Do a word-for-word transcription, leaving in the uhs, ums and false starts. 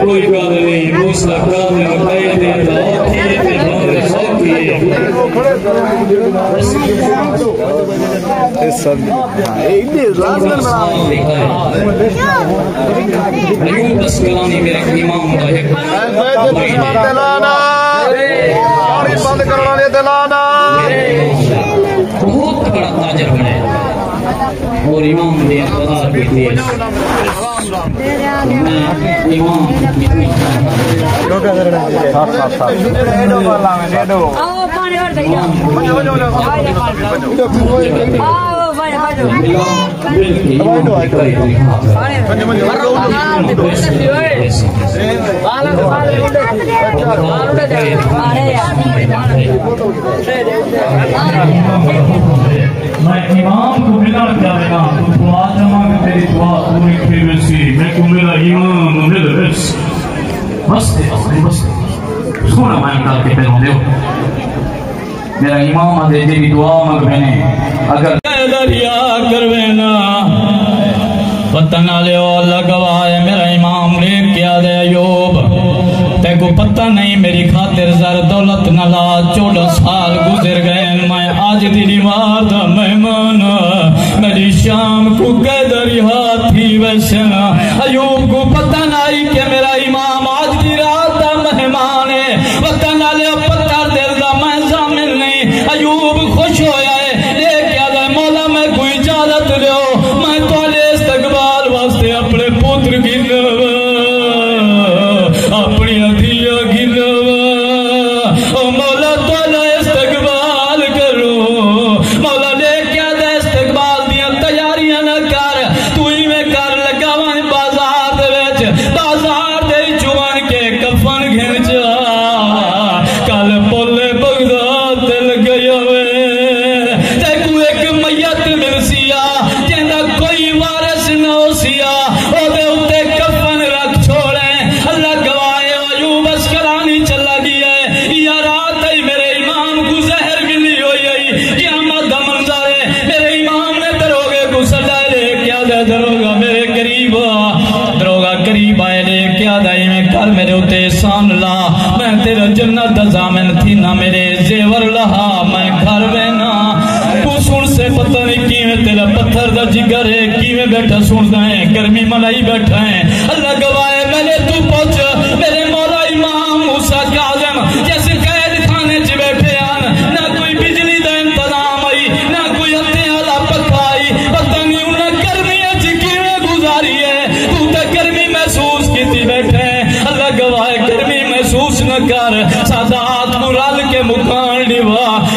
کوئی گل نہیں موسیٰ قادر قید ذاتی تے بار ساکی ایوب اسکلانی میرے امام دا ایک بند کرنا لے دلانا بہت بڑا تاجر بنے اور امام نے اقتدار بھی دیئے امام کتنی میں امام کو ملا جائے گا تو دعا جمع کہ تیری دعا پوری پھر ویسی میں کو میرا امام مل رس بس دے بس دے سونا میں کر کے پہنوں دیو میرا امام دے تیری دعا مگ بہنے اگر دریا کروینا پتہ نہ لے اللہ گواہ میرا امام لے کیا دے ایوب تے کو پتہ نہیں میری خاطر زر دولت نہ لا چودہ سال گزر گئے میں آج تیری وعد مہمان میری شام کو قیدر ہاتھی ویسنا ایوب کو پتہ نہیں کہ میرا امام آج کی رات مہمان ہے پتہ نہ لے پتہ دل دا میں زامن نہیں ایوب خوش ہویا ہے لے کیا دے مولا میں کوئی اجازت لے میں تو لے استقبال واسطے اپنے پتر کی لو اپنی عدیہ کی لو مولا تو لے استقبال کرو مولا لے کیا دے استقبال دیا تیاریاں نہ کر تو ہی میں کر لگا وہاں بازار دے ویچ بازار دے چوان کے کفن گھن جا کل پولے بغداد دل گیا ہوئے تے کو ایک میت مل سیا جیندہ کوئی وارث نہ ہو سیا او دے اتے کفن رکھ چھوڑے اللہ گواہ ایوب اسکلانی چلا گیا ہے یا رات ہے میرے امام کو زہر ملی ہوئی ہے قیامت دا منظر ہے میرے امام نے دروگے کو سجائے لے کیا دے دروگا میرے قریب دروگا قریب آئے لے کیا دے میں کر میرے اتے احسان لا میں تیرا جنت دا زامن تھی نہ میرے زیور لہا میں گھر بینا کو سن سے پتہ نہیں کیویں تیرا پتھر دا جگر ہے کیویں بیٹھا سن دائیں گرمی ملائی بیٹھا ہے اللہ گواہ ہے میں نے تو پہنچ میرے مولا امام موسیٰ کاظم جیسے قید خانے چ بیٹھے آن نہ کوئی بجلی دا انتظام آئی نہ کوئی ہتھے والا پکا آئی پتہ نہیں انہیں گرمی اچ کیویں گزاری ہے تو تے گرمی محسوس کیتی بیٹھے ہیں اللہ گواہ ہے گرمی محسوس نہ کر سادات کو رل کے مکان ڈیوا